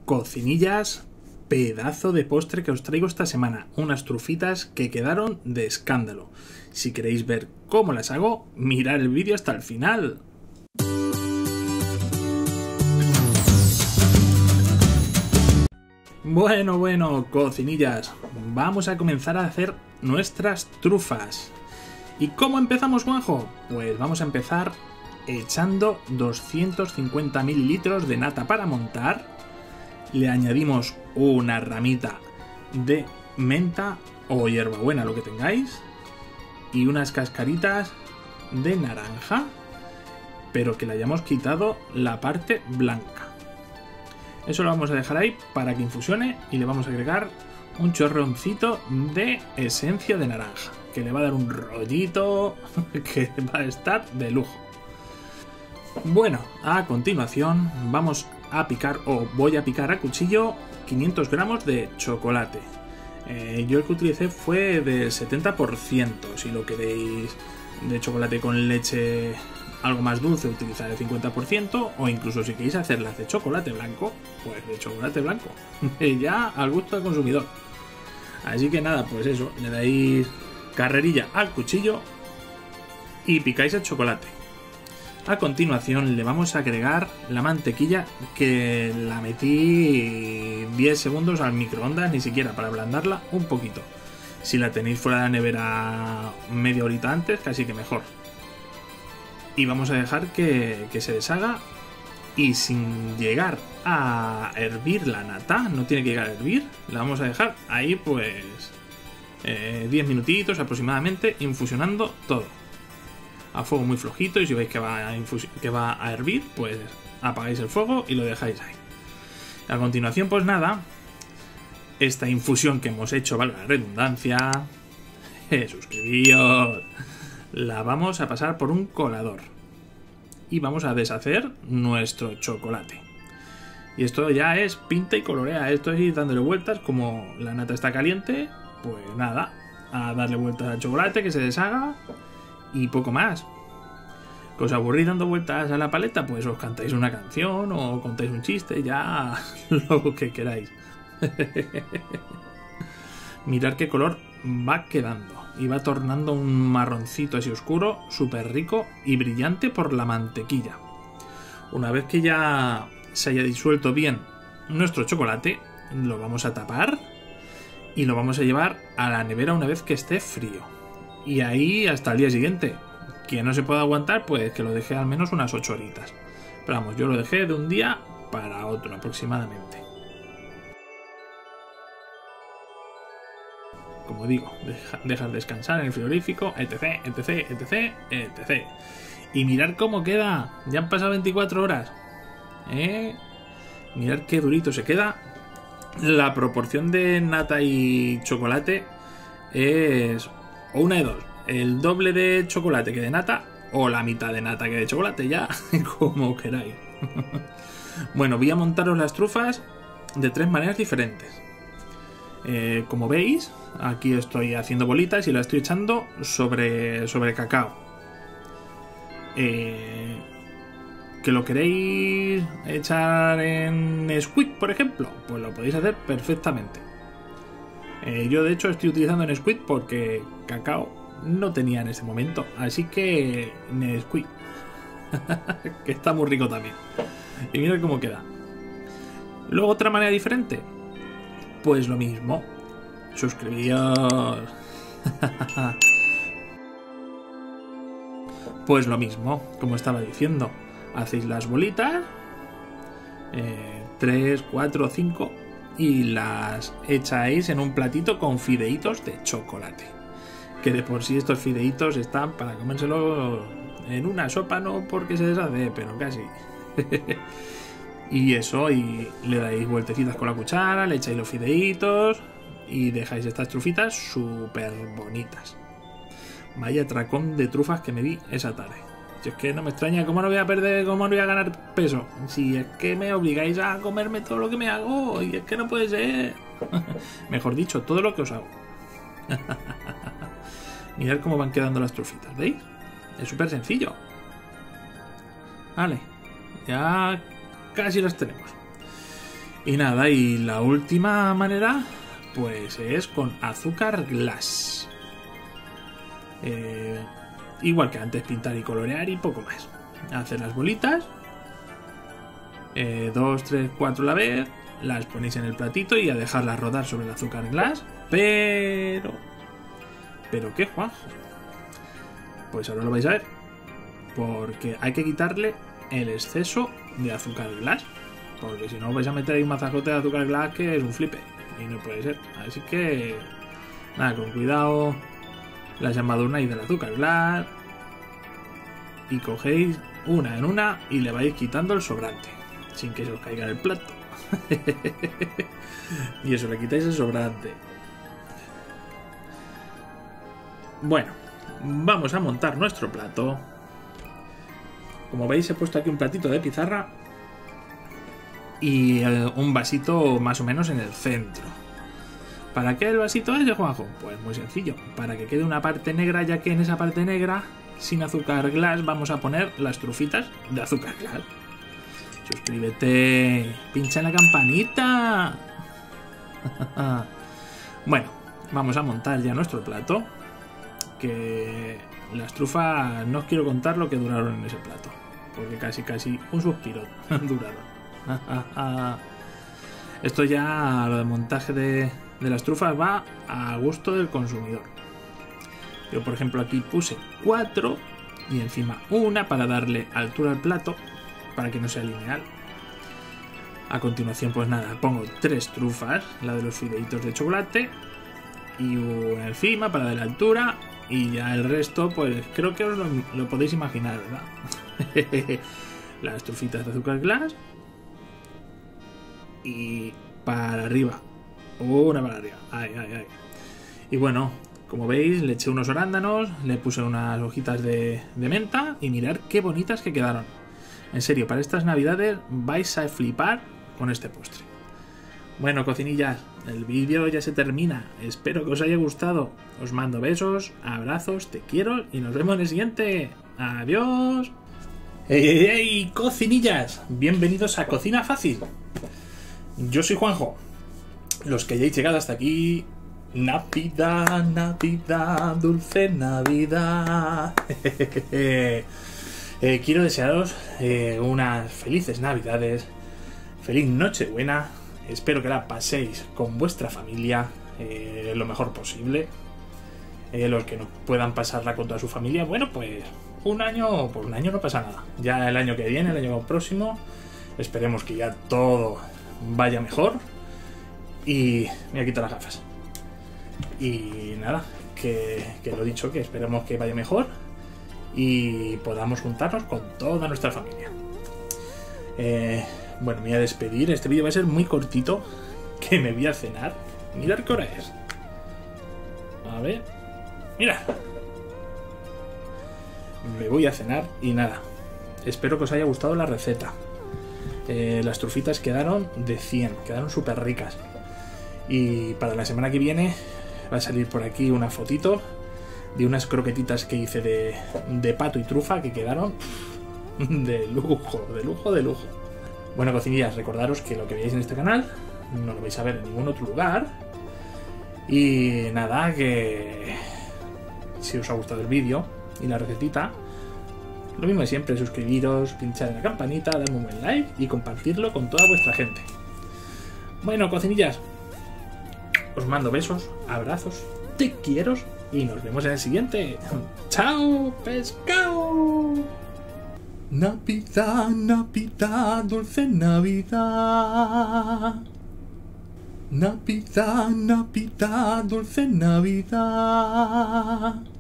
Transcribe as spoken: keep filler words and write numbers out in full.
Cocinillas, pedazo de postre que os traigo esta semana. Unas trufitas que quedaron de escándalo. Si queréis ver cómo las hago, mirad el vídeo hasta el final. Bueno, bueno, cocinillas, vamos a comenzar a hacer nuestras trufas. ¿Y cómo empezamos, Juanjo? Pues vamos a empezar echando doscientos cincuenta mililitros de nata para montar. Le añadimos una ramita de menta o hierbabuena, lo que tengáis, y unas cascaritas de naranja, pero que le hayamos quitado la parte blanca. Eso lo vamos a dejar ahí para que infusione y le vamos a agregar un chorroncito de esencia de naranja, que le va a dar un rollito que va a estar de lujo. Bueno, a continuación vamos a picar, o voy a picar a cuchillo, quinientos gramos de chocolate. Eh, yo el que utilicé fue del setenta por ciento. Si lo queréis de chocolate con leche algo más dulce, utilizar el cincuenta por ciento, o incluso si queréis hacerlas de chocolate blanco, pues de chocolate blanco. Ya al gusto del consumidor. Así que nada, pues eso, le dais carrerilla al cuchillo y picáis el chocolate. A continuación le vamos a agregar la mantequilla, que la metí diez segundos al microondas, ni siquiera, para ablandarla un poquito. Si la tenéis fuera de la nevera media horita antes, casi que mejor. Y vamos a dejar que, que se deshaga, y sin llegar a hervir la nata, no tiene que llegar a hervir, la vamos a dejar ahí pues eh, diez minutitos aproximadamente, infusionando todo a fuego muy flojito, y si veis que va, a que va a hervir, pues apagáis el fuego y lo dejáis ahí. A continuación, pues nada, esta infusión que hemos hecho, valga la redundancia, eh, suscribíos, la vamos a pasar por un colador y vamos a deshacer nuestro chocolate. Y esto ya es pinta y colorea, esto es ir dándole vueltas. Como la nata está caliente, pues nada, a darle vueltas al chocolate, que se deshaga. Y poco más. Que os aburrís dando vueltas a la paleta, pues os cantáis una canción o contáis un chiste, ya lo que queráis. Mirad qué color va quedando. Y va tornando un marroncito así oscuro, súper rico y brillante por la mantequilla. Una vez que ya se haya disuelto bien nuestro chocolate, lo vamos a tapar y lo vamos a llevar a la nevera una vez que esté frío. Y ahí hasta el día siguiente. Quien no se pueda aguantar, pues que lo deje al menos unas ocho horitas. Pero vamos, yo lo dejé de un día para otro aproximadamente. Como digo, deja, dejar descansar en el frigorífico, etc, etc, etc, etc. Y mirad cómo queda. Ya han pasado veinticuatro horas. ¿Eh? Mirad qué durito se queda. La proporción de nata y chocolate es... o una de dos, el doble de chocolate que de nata, o la mitad de nata que de chocolate, ya como queráis. Bueno, voy a montaros las trufas de tres maneras diferentes. Eh, como veis, aquí estoy haciendo bolitas y las estoy echando sobre, sobre cacao. Eh, ¿Que lo queréis echar en Nesquik, por ejemplo? Pues lo podéis hacer perfectamente. Eh, yo de hecho estoy utilizando Nesquik porque cacao no tenía en ese momento, así que Nesquik, que está muy rico también. Y mirad cómo queda. Luego otra manera diferente, pues lo mismo. Suscribíos. Pues lo mismo, como estaba diciendo, hacéis las bolitas, eh, tres, cuatro, cinco, y las echáis en un platito con fideitos de chocolate. Que de por sí estos fideitos están para comérselos en una sopa, no porque se deshace, pero casi. Y eso, y le dais vueltecitas con la cuchara, le echáis los fideitos y dejáis estas trufitas súper bonitas. Vaya tracón de trufas que me di esa tarde. Si es que no me extraña, ¿cómo no voy a perder, cómo no voy a ganar peso? Si es que me obligáis a comerme todo lo que me hago, y es que no puede ser. Mejor dicho, todo lo que os hago. Mirad cómo van quedando las trufitas, ¿veis? Es súper sencillo. Vale, ya casi las tenemos. Y nada, y la última manera pues es con azúcar glass. Eh, igual que antes, pintar y colorear y poco más. Hacer las bolitas, eh, dos, tres, cuatro a la vez, las ponéis en el platito y a dejarlas rodar sobre el azúcar glass. Pero... ¿Pero qué, Juanjo? Pues ahora lo vais a ver. Porque hay que quitarle el exceso de azúcar glass. Porque si no vais a meter ahí un mazacote de azúcar glass que es un flipe. Y no puede ser. Así que... nada, con cuidado. Las embadurnáis del azúcar glass. Y cogéis una en una y le vais quitando el sobrante. Sin que se os caiga en el plato. Y eso, le quitáis el sobrante. Bueno, vamos a montar nuestro plato. Como veis, he puesto aquí un platito de pizarra y eh, un vasito más o menos en el centro. ¿Para qué el vasito ese, Juanjo? Pues muy sencillo, para que quede una parte negra, ya que en esa parte negra, sin azúcar glass, vamos a poner las trufitas de azúcar glass. Suscríbete, pincha en la campanita. Bueno, vamos a montar ya nuestro plato. Que las trufas no os quiero contar lo que duraron en ese plato, porque casi casi un suspiro duraron. Esto ya, lo de montaje de, de las trufas va a gusto del consumidor. Yo por ejemplo aquí puse cuatro y encima una para darle altura al plato, para que no sea lineal. A continuación pues nada, pongo tres trufas, la de los fideitos de chocolate y una encima para darle altura. Y ya el resto, pues creo que os lo, lo podéis imaginar, ¿verdad? Las trufitas de azúcar glass. Y para arriba. Una para arriba. Ay, ay, ay. Y bueno, como veis, le eché unos arándanos, le puse unas hojitas de, de menta. Y mirad qué bonitas que quedaron. En serio, para estas navidades vais a flipar con este postre. Bueno, cocinillas, el vídeo ya se termina. Espero que os haya gustado. Os mando besos, abrazos, te quiero y nos vemos en el siguiente. Adiós. ¡Ey, ey, ey, cocinillas! Bienvenidos a Cocina Fácil. Yo soy Juanjo. Los que hayáis llegado hasta aquí... Navidad, Navidad, dulce Navidad. eh, quiero desearos eh, unas felices Navidades. Feliz Nochebuena. Espero que la paséis con vuestra familia eh, lo mejor posible. Eh, los que no puedan pasarla con toda su familia, bueno, pues un año, pues un año no pasa nada. Ya el año que viene, el año próximo, esperemos que ya todo vaya mejor. Y me voy a quitar las gafas. Y nada, que, que lo dicho, que esperemos que vaya mejor y podamos juntarnos con toda nuestra familia. Eh... Bueno, me voy a despedir. Este vídeo va a ser muy cortito, que me voy a cenar. Mirad qué hora es. A ver. Mira. Me voy a cenar y nada. Espero que os haya gustado la receta. Eh, las trufitas quedaron de cien. Quedaron súper ricas. Y para la semana que viene va a salir por aquí una fotito de unas croquetitas que hice de, de pato y trufa, que quedaron de lujo, de lujo, de lujo. Bueno, cocinillas, recordaros que lo que veáis en este canal no lo vais a ver en ningún otro lugar. Y nada, que si os ha gustado el vídeo y la recetita, lo mismo de siempre, suscribiros, pinchar en la campanita, darme un buen like y compartirlo con toda vuestra gente. Bueno, cocinillas, os mando besos, abrazos, te quiero y nos vemos en el siguiente. ¡Chao, pescado! Navidad, Navidad, dulce Navidad. Navidad, Navidad, dulce Navidad.